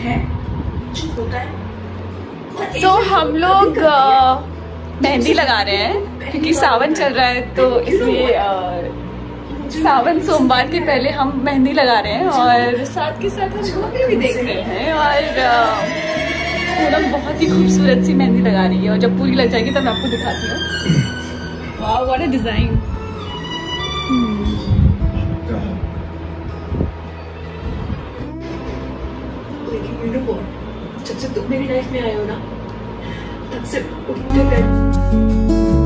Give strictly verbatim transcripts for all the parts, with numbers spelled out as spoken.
है जो होता है। तो so, हम लोग मेहंदी लगा रहे हैं क्योंकि सावन चल रहा है, तो इसलिए सावन सोमवार के पहले हम मेहंदी लगा रहे हैं और साथ के साथ हम मूवी भी देख रहे हैं। और पूनम बहुत ही खूबसूरत सी मेहंदी लगा रही है और जब पूरी लग जाएगी तब मैं आपको दिखाती हूँ। वाह, व्हाट अ डिजाइन। लेकिन यू नो व्हाट, जब से तुम मेरी लाइफ में आए हो ना, तब से उठते गए।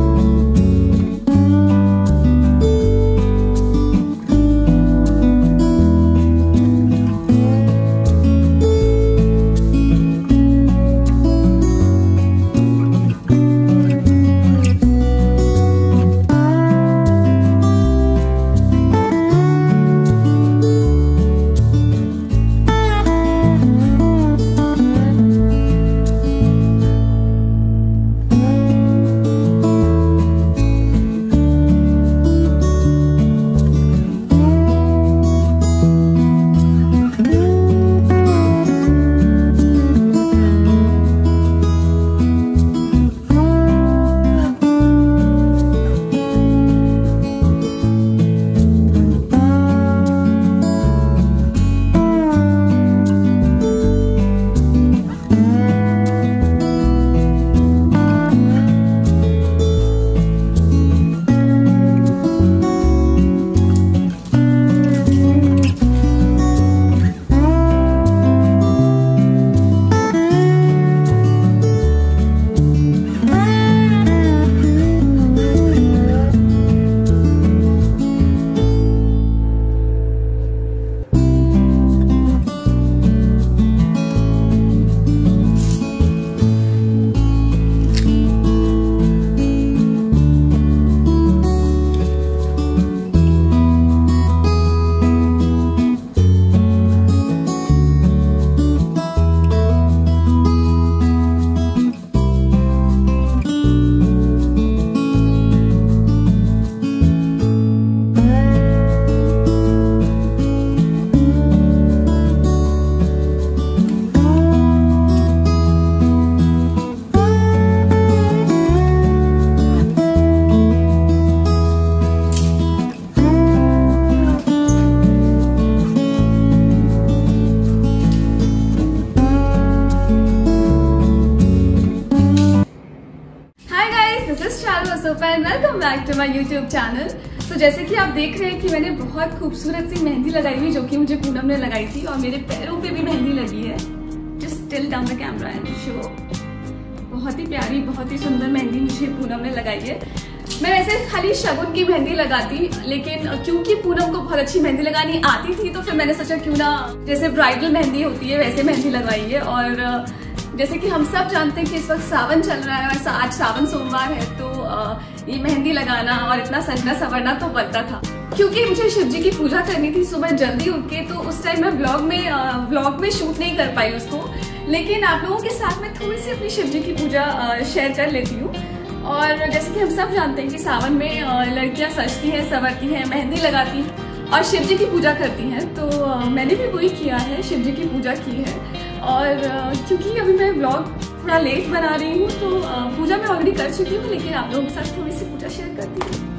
Welcome back to my YouTube channel. तो जैसे कि आप देख रहे हैं कि मैंने बहुत खूबसूरत सी मेहंदी लगाई हुई जो कि मुझे पूनम ने लगाई थी, और मेरे पैरों पे भी मेहंदी लगी है। Just till down the camera and show. बहुत ही प्यारी, बहुत ही सुंदर मेहंदी मुझे पूनम ने लगाई है। मैं वैसे खाली शगुन की मेहंदी लगाती, लेकिन क्योंकि पूनम को बहुत अच्छी मेहंदी लगानी आती थी तो फिर मैंने सोचा क्यों ना जैसे ब्राइडल मेहंदी होती है वैसे मेहंदी लगवाई है। और जैसे कि हम सब जानते हैं कि इस वक्त सावन चल रहा है और आज सावन सोमवार है, तो ये मेहंदी लगाना और इतना सजना संवरना तो बनता था। क्योंकि मुझे शिव जी की पूजा करनी थी सुबह जल्दी उठ के, तो उस टाइम मैं ब्लॉग में ब्लॉग में शूट नहीं कर पाई उसको, लेकिन आप लोगों के साथ में थोड़ी सी अपनी शिव जी की पूजा शेयर कर लेती हूँ। और जैसे कि हम सब जानते हैं कि सावन में लड़कियां सजती हैं, संवरती हैं, मेहंदी लगाती हैं और शिव जी की पूजा करती हैं, तो मैंने भी वही किया है, शिव जी की पूजा की है। और क्योंकि अभी मैं ब्लॉग थोड़ा लेट बना रही हूँ तो पूजा मैं ऑलरेडी कर चुकी हूँ, लेकिन आप लोगों के साथ थोड़ी सी पूजा शेयर करती हूँ।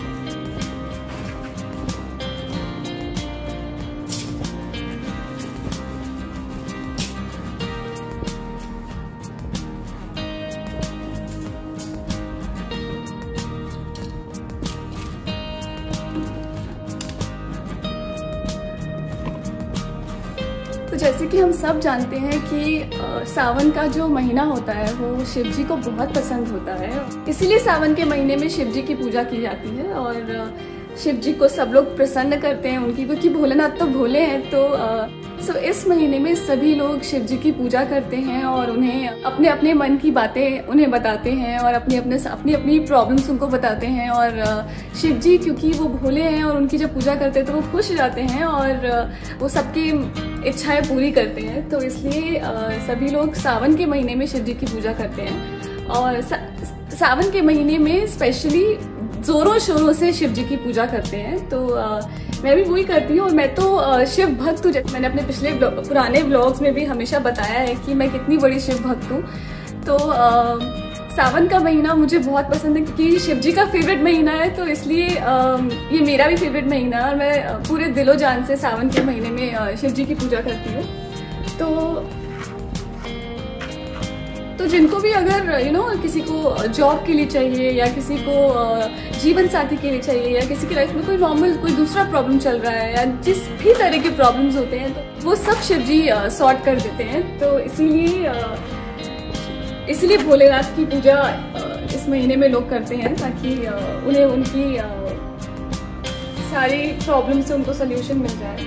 तो जैसे कि हम सब जानते हैं कि सावन का जो महीना होता है वो शिव जी को बहुत पसंद होता है, इसीलिए सावन के महीने में शिव जी की पूजा की जाती है। और शिव जी को सब लोग प्रसन्न करते हैं उनकी, क्योंकि भोलेनाथ तो भोले हैं। तो सो इस महीने में सभी लोग शिव जी की पूजा करते हैं और उन्हें अपने अपने मन की बातें उन्हें बताते हैं और अपने अपने अपनी अपनी प्रॉब्लम्स उनको बताते हैं। और शिव जी क्योंकि वो भोले हैं और उनकी जब पूजा करते हैं तो वो खुश जाते हैं और वो सबकी इच्छाएं पूरी करते हैं। तो इसलिए सभी लोग सावन के महीने में शिव जी की पूजा करते हैं। और सा, सावन के महीने में स्पेशली जोरों शोरों से शिव जी की पूजा करते हैं। तो मैं भी वही करती हूँ। और मैं तो शिव भक्त हूँ, जैसे मैंने अपने पिछले पुराने व्लॉग्स में भी हमेशा बताया है कि मैं कितनी बड़ी शिव भक्त हूँ। तो आ, सावन का महीना मुझे बहुत पसंद है क्योंकि शिव जी का फेवरेट महीना है, तो इसलिए आ, ये मेरा भी फेवरेट महीना है और मैं पूरे दिलो जान से सावन के महीने में शिव जी की पूजा करती हूँ। तो तो जिनको भी अगर यू you नो know, किसी को जॉब के लिए चाहिए या किसी को जीवन साथी के लिए चाहिए या किसी की लाइफ में कोई नॉर्मल कोई दूसरा प्रॉब्लम चल रहा है या जिस भी तरह के प्रॉब्लम्स होते हैं तो वो सब शिव जी सॉर्ट कर देते हैं। तो इसीलिए इसीलिए भोलेनाथ की पूजा इस महीने में लोग करते हैं ताकि उन्हें उनकी सारी प्रॉब्लम से उनको सोल्यूशन मिल जाए।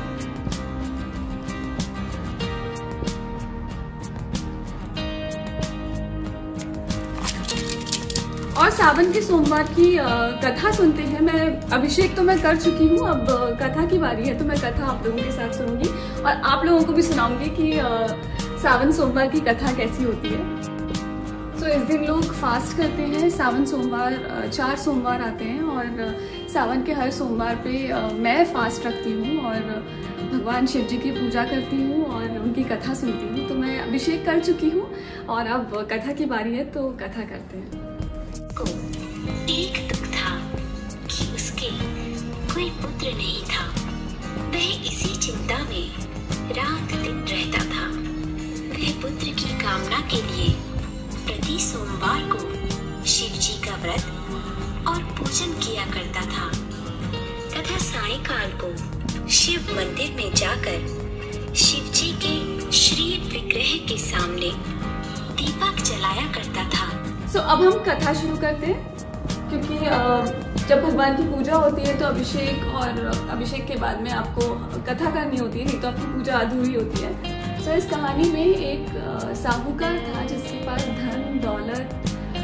और सावन के सोमवार की कथा सुनते हैं। मैं अभिषेक तो मैं कर चुकी हूँ, अब कथा की बारी है तो मैं कथा आप लोगों के साथ सुनूंगी और आप लोगों को भी सुनाऊंगी कि सावन सोमवार की कथा कैसी होती है। तो इस दिन लोग फास्ट करते हैं। सावन सोमवार चार सोमवार आते हैं और सावन के हर सोमवार पे मैं फास्ट रखती हूँ और भगवान शिव जी की पूजा करती हूँ और उनकी कथा सुनती हूँ। तो मैं अभिषेक कर चुकी हूँ और अब कथा की बारी है तो कथा करते हैं। को एक दुख था कि उसके कोई पुत्र नहीं था। वह इसी चिंता में रात दिन रहता था। वह पुत्र की कामना के लिए प्रति सोमवार को शिव जी का व्रत और पूजन किया करता था तथा सायंकाल को शिव मंदिर में जाकर शिव जी के श्री विग्रह के सामने दीपक जलाया करता था। तो so, अब हम कथा शुरू करते हैं क्योंकि जब भगवान की पूजा होती है तो अभिषेक और अभिषेक के बाद में आपको कथा करनी होती है, नहीं तो आपकी पूजा अधूरी होती है। तो so, इस कहानी में एक साहूकार था जिसके पास धन दौलत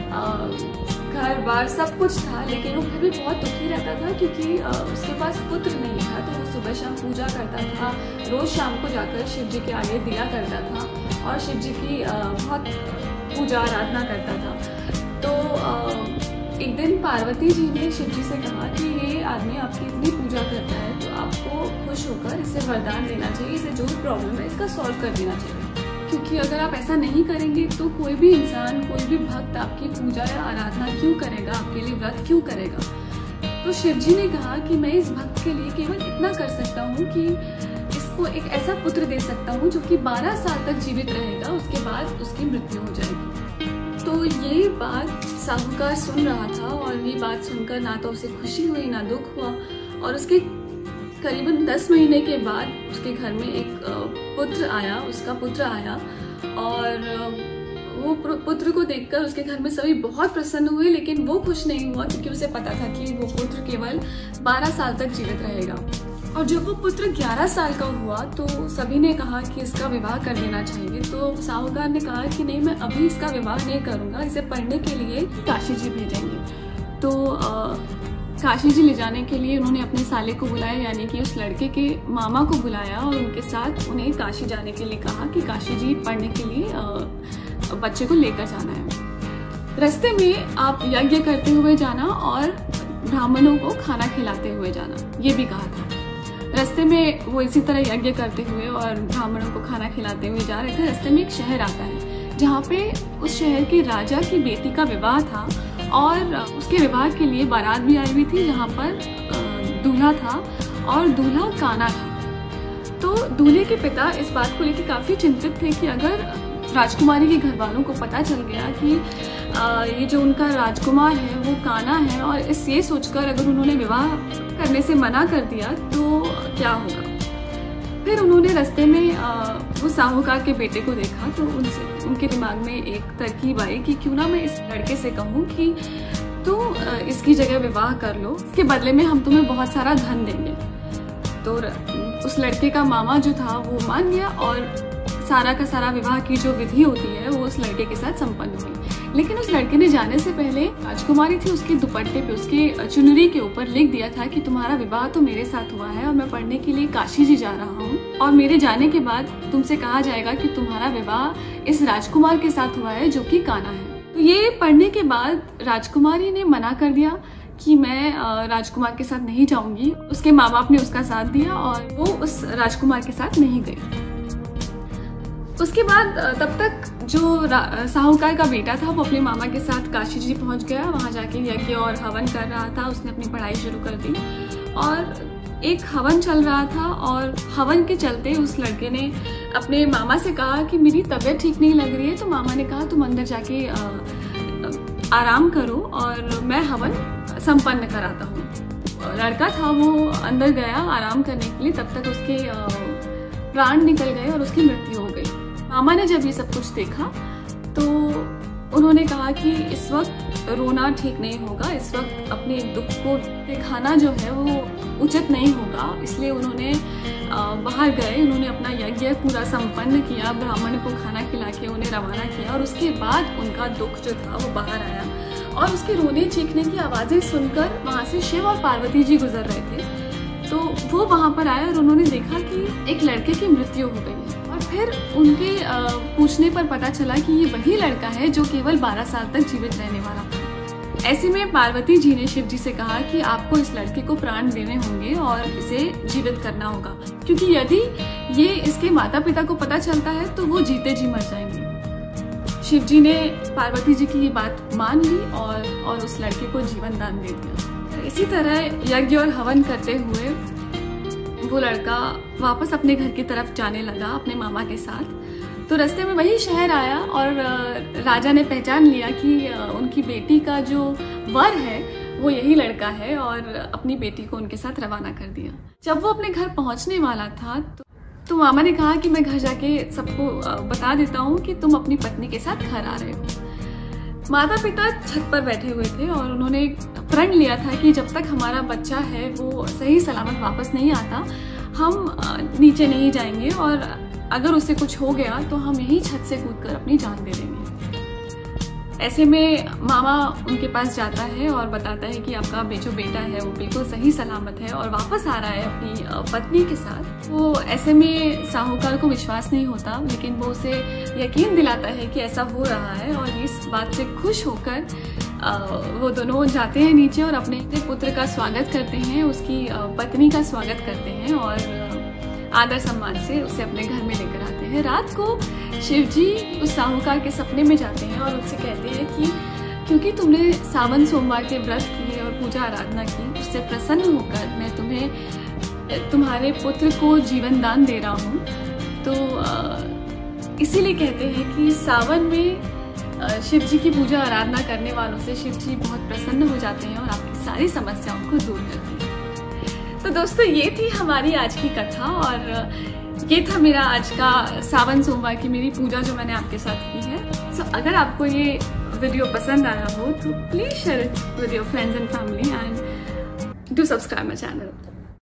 घर बार सब कुछ था, लेकिन वो फिर भी बहुत दुखी रहता था क्योंकि उसके पास पुत्र नहीं था। तो वो सुबह शाम पूजा करता था, रोज शाम को जाकर शिव जी के आगे दिया करता था और शिव जी की बहुत पूजा आराधना करता था। तो एक दिन पार्वती जी ने शिव जी से कहा कि ये आदमी आपकी इतनी पूजा करता है तो आपको खुश होकर इसे वरदान देना चाहिए, इसे जो भी प्रॉब्लम है इसका सॉल्व कर देना चाहिए, क्योंकि अगर आप ऐसा नहीं करेंगे तो कोई भी इंसान कोई भी भक्त आपकी पूजा या आराधना क्यों करेगा, आपके लिए व्रत क्यों करेगा। तो शिव जी ने कहा कि मैं इस भक्त के लिए केवल इतना कर सकता हूँ कि इसको एक ऐसा पुत्र दे सकता हूँ जो कि बारह साल तक जीवित रहेगा, उसके बाद उसकी मृत्यु हो जाएगी। तो ये बात साहूकार सुन रहा था और ये बात सुनकर ना तो उसे खुशी हुई ना दुख हुआ और उसके करीबन दस महीने के बाद उसके घर में एक पुत्र आया, उसका पुत्र आया और वो पुत्र को देखकर उसके घर में सभी बहुत प्रसन्न हुए, लेकिन वो खुश नहीं हुआ क्योंकि उसे पता था कि वो पुत्र केवल बारह साल तक जीवित रहेगा। और जब वो पुत्र ग्यारह साल का हुआ तो सभी ने कहा कि इसका विवाह कर देना चाहिए। तो साहूकार ने कहा कि नहीं, मैं अभी इसका विवाह नहीं करूंगा, इसे पढ़ने के लिए काशी जी भेजेंगे। तो आ, काशी जी ले जाने के लिए उन्होंने अपने साले को बुलाया, यानी कि उस लड़के के मामा को बुलाया और उनके साथ उन्हें काशी जाने के लिए कहा कि काशी जी पढ़ने के लिए आ, बच्चे को लेकर जाना है। रास्ते में आप यज्ञ करते हुए जाना और ब्राह्मणों को खाना खिलाते हुए जाना, ये भी कहा था। रास्ते में वो इसी तरह यज्ञ करते हुए और ब्राह्मणों को खाना खिलाते हुए जा रहे थे। रास्ते में एक शहर आता है जहाँ पे उस शहर के राजा की बेटी का विवाह था और उसके विवाह के लिए बारात भी आई हुई थी, जहाँ पर दूल्हा था और दूल्हा काना था। तो दूल्हे के पिता इस बात को लेकर काफी चिंतित थे कि अगर राजकुमारी के घर वालों को पता चल गया कि आ, ये जो उनका राजकुमार है वो काना है और इस ये सोचकर अगर उन्होंने विवाह करने से मना कर दिया तो क्या होगा। फिर उन्होंने रास्ते में आ, वो साहूकार के बेटे को देखा तो उनसे उनके दिमाग में एक तरकीब आई कि क्यों ना मैं इस लड़के से कहूँ कि तू इसकी जगह विवाह कर लो, इसके बदले में हम तुम्हें बहुत सारा धन देंगे। तो उस लड़के का मामा जो था वो मान गया और सारा का सारा विवाह की जो विधि होती है वो उस लड़के के साथ संपन्न हुई। लेकिन उस लड़के ने जाने से पहले राजकुमारी थी, उसके दुपट्टे पे उसके चुनरी के ऊपर लिख दिया था कि तुम्हारा विवाह तो मेरे साथ हुआ है और मैं पढ़ने के लिए काशी जी जा रहा हूँ और मेरे जाने के बाद तुमसे कहा जाएगा कि तुम्हारा विवाह इस राजकुमार के साथ हुआ है जो कि काना है। तो ये पढ़ने के बाद राजकुमारी ने मना कर दिया कि मैं राजकुमार के साथ नहीं जाऊंगी। उसके माँ बाप ने उसका साथ दिया और वो उस राजकुमार के साथ नहीं गई। उसके बाद तब तक जो साहूकार का बेटा था वो अपने मामा के साथ काशी जी पहुंच गया। वहां जाके यज्ञ और हवन कर रहा था। उसने अपनी पढ़ाई शुरू कर दी और एक हवन चल रहा था और हवन के चलते उस लड़के ने अपने मामा से कहा कि मेरी तबीयत ठीक नहीं लग रही है। तो मामा ने कहा तुम अंदर जाके आ, आराम करो और मैं हवन संपन्न कराता हूँ। लड़का था वो अंदर गया आराम करने के लिए। तब तक उसके प्राण निकल गए और उसकी मृत्यु हो गई। मामा ने जब ये सब कुछ देखा तो उन्होंने कहा कि इस वक्त रोना ठीक नहीं होगा, इस वक्त अपने दुख को दिखाना जो है वो उचित नहीं होगा। इसलिए उन्होंने बाहर गए, उन्होंने अपना यज्ञ पूरा संपन्न किया, ब्राह्मण को खाना खिला के उन्हें रवाना किया और उसके बाद उनका दुख जो था वो बाहर आया। और उसके रोने चीखने की आवाज़ें सुनकर वहाँ से शिव और पार्वती जी गुजर रहे थे। तो वो वहाँ पर आए और उन्होंने देखा कि एक लड़के की मृत्यु हो गई है। और फिर उनके पूछने पर पता चला कि ये वही लड़का है जो केवल बारह साल तक जीवित रहने वाला था। ऐसे में पार्वती जी ने शिव जी से कहा कि आपको इस लड़के को प्राण देने होंगे और इसे जीवित करना होगा, क्योंकि यदि ये इसके माता पिता को पता चलता है तो वो जीते जी मर जाएंगे। शिव जी ने पार्वती जी की ये बात मान ली और और उस लड़के को जीवन दान दे दिया। इसी तरह यज्ञ और हवन करते हुए वो लड़का वापस अपने घर की तरफ जाने लगा अपने मामा के साथ। तो रास्ते में वही शहर आया और राजा ने पहचान लिया कि उनकी बेटी का जो वर है वो यही लड़का है और अपनी बेटी को उनके साथ रवाना कर दिया। जब वो अपने घर पहुंचने वाला था तो, तो मामा ने कहा कि मैं घर जाके सबको बता देता हूँ कि तुम अपनी पत्नी के साथ घर आ रहे हो। माता पिता छत पर बैठे हुए थे और उन्होंने प्रण लिया था कि जब तक हमारा बच्चा है वो सही सलामत वापस नहीं आता हम नीचे नहीं जाएंगे और अगर उसे कुछ हो गया तो हम यही छत से कूदकर अपनी जान दे देंगे। ऐसे में मामा उनके पास जाता है और बताता है कि आपका जो बेटा है वो बिल्कुल सही सलामत है और वापस आ रहा है अपनी पत्नी के साथ। तो ऐसे में साहूकार को विश्वास नहीं होता, लेकिन वो उसे यकीन दिलाता है कि ऐसा हो रहा है और इस बात से खुश होकर वो दोनों जाते हैं नीचे और अपने पुत्र का स्वागत करते हैं, उसकी पत्नी का स्वागत करते हैं और आदर सम्मान से उसे अपने घर में लेकर आते हैं। रात को शिव जी उस साहूकार के सपने में जाते हैं और उससे कहते हैं कि क्योंकि तुमने सावन सोमवार के व्रत किए और पूजा आराधना की, उससे प्रसन्न होकर मैं तुम्हें तुम्हारे पुत्र को जीवन दान दे रहा हूँ। तो इसीलिए कहते हैं कि सावन में शिव जी की पूजा आराधना करने वालों से शिव जी बहुत प्रसन्न हो जाते हैं और आपकी सारी समस्याओं को दूर करते हैं। तो दोस्तों ये थी हमारी आज की कथा और ये था मेरा आज का सावन सोमवार की मेरी पूजा जो मैंने आपके साथ की है। सो so, अगर आपको ये वीडियो पसंद आया हो तो please share it with your friends and family and do subscribe my channel.